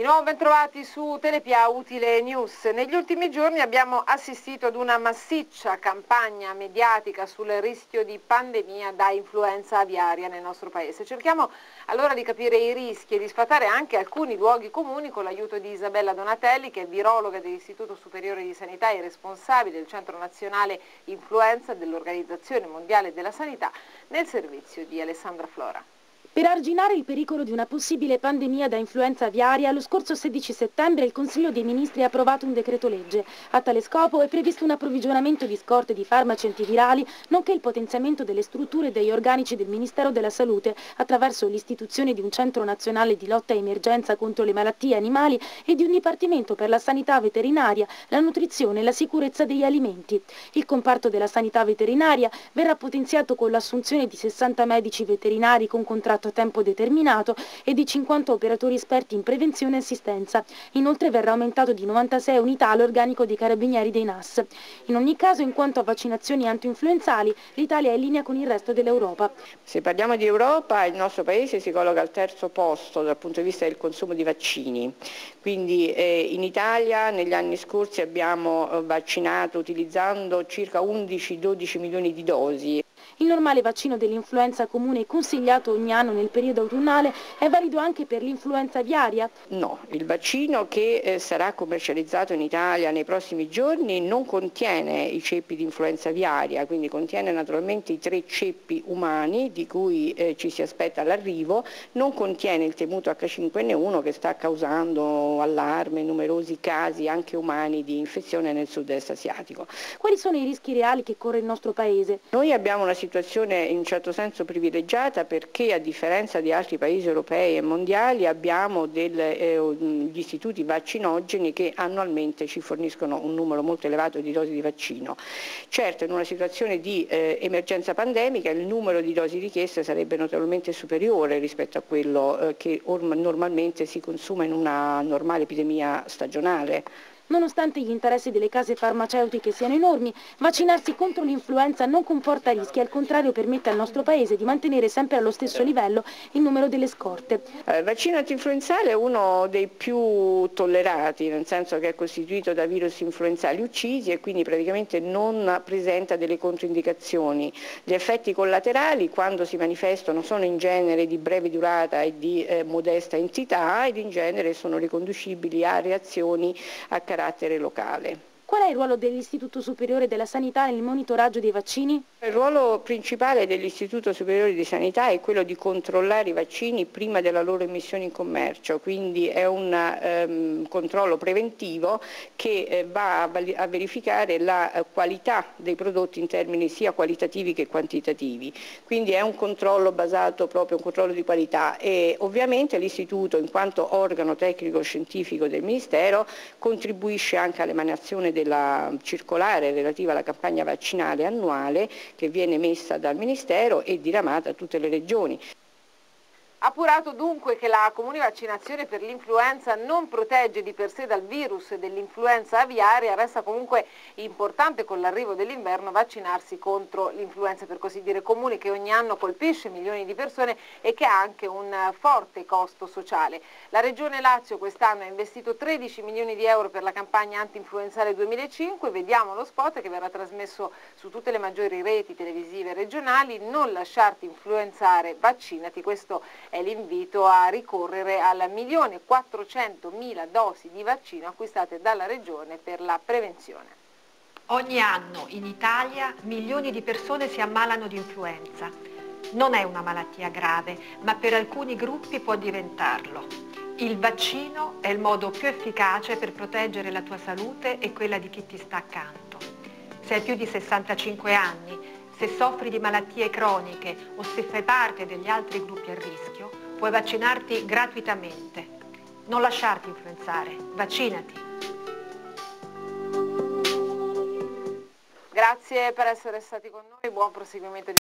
Di nuovo bentrovati su Telepia Utile News. Negli ultimi giorni abbiamo assistito ad una massiccia campagna mediatica sul rischio di pandemia da influenza aviaria nel nostro paese. Cerchiamo allora di capire i rischi e di sfatare anche alcuni luoghi comuni con l'aiuto di Isabella Donatelli, che è virologa dell'Istituto Superiore di Sanità e responsabile del Centro Nazionale Influenza dell'Organizzazione Mondiale della Sanità, nel servizio di Alessandra Flora. Per arginare il pericolo di una possibile pandemia da influenza aviaria, lo scorso 16 settembre il Consiglio dei Ministri ha approvato un decreto legge. A tale scopo è previsto un approvvigionamento di scorte di farmaci antivirali, nonché il potenziamento delle strutture e degli organici del Ministero della Salute attraverso l'istituzione di un centro nazionale di lotta a emergenza contro le malattie animali e di un dipartimento per la sanità veterinaria, la nutrizione e la sicurezza degli alimenti. Il comparto della sanità veterinaria verrà potenziato con l'assunzione di 60 medici veterinari con contratto a tempo determinato e di 50 operatori esperti in prevenzione e assistenza. Inoltre verrà aumentato di 96 unità l'organico dei carabinieri dei NAS. In ogni caso, in quanto a vaccinazioni antinfluenzali, l'Italia è in linea con il resto dell'Europa. Se parliamo di Europa, il nostro paese si colloca al terzo posto dal punto di vista del consumo di vaccini. Quindi in Italia negli anni scorsi abbiamo vaccinato utilizzando circa 11-12 milioni di dosi. Il normale vaccino dell'influenza comune consigliato ogni anno nel periodo autunnale è valido anche per l'influenza aviaria? No, il vaccino che sarà commercializzato in Italia nei prossimi giorni non contiene i ceppi di influenza aviaria, quindi contiene naturalmente i 3 ceppi umani di cui ci si aspetta l'arrivo, non contiene il temuto H5N1 che sta causando allarme, numerosi casi anche umani di infezione nel sud-est asiatico. Quali sono i rischi reali che corre il nostro paese? Noi abbiamo una situazione in un certo senso privilegiata perché a differenza di altri paesi europei e mondiali abbiamo gli istituti vaccinogeni che annualmente ci forniscono un numero molto elevato di dosi di vaccino. Certo, in una situazione di emergenza pandemica il numero di dosi richieste sarebbe notevolmente superiore rispetto a quello che normalmente si consuma in una normale epidemia stagionale. Nonostante gli interessi delle case farmaceutiche siano enormi, vaccinarsi contro l'influenza non comporta rischi, al contrario permette al nostro paese di mantenere sempre allo stesso livello il numero delle scorte. Il vaccino antinfluenzale è uno dei più tollerati, nel senso che è costituito da virus influenzali uccisi e quindi praticamente non presenta delle controindicazioni. Gli effetti collaterali quando si manifestano sono in genere di breve durata e di modesta entità ed in genere sono riconducibili a reazioni a carattere locale. Qual è il ruolo dell'Istituto Superiore della Sanità nel monitoraggio dei vaccini? Il ruolo principale dell'Istituto Superiore di Sanità è quello di controllare i vaccini prima della loro emissione in commercio, quindi è un controllo preventivo che va a verificare la qualità dei prodotti in termini sia qualitativi che quantitativi, quindi è un controllo basato proprio un controllo di qualità e ovviamente l'Istituto in quanto organo tecnico-scientifico del Ministero contribuisce anche all'emanazione della circolare relativa alla campagna vaccinale annuale che viene emessa dal Ministero e diramata a tutte le regioni. Appurato dunque che la comune vaccinazione per l'influenza non protegge di per sé dal virus dell'influenza aviaria, resta comunque importante con l'arrivo dell'inverno vaccinarsi contro l'influenza per così dire comune che ogni anno colpisce milioni di persone e che ha anche un forte costo sociale. La Regione Lazio quest'anno ha investito 13 milioni di euro per la campagna anti-influenzale 2005, vediamo lo spot che verrà trasmesso su tutte le maggiori reti televisive regionali, non lasciarti influenzare, vaccinati, questo è l'invito a ricorrere al 1.400.000 dosi di vaccino acquistate dalla Regione per la prevenzione. Ogni anno in Italia milioni di persone si ammalano di influenza. Non è una malattia grave, ma per alcuni gruppi può diventarlo. Il vaccino è il modo più efficace per proteggere la tua salute e quella di chi ti sta accanto. Se hai più di 65 anni, se soffri di malattie croniche o se fai parte degli altri gruppi a rischio, puoi vaccinarti gratuitamente. Non lasciarti influenzare, vaccinati. Grazie per essere stati con noi, buon proseguimento di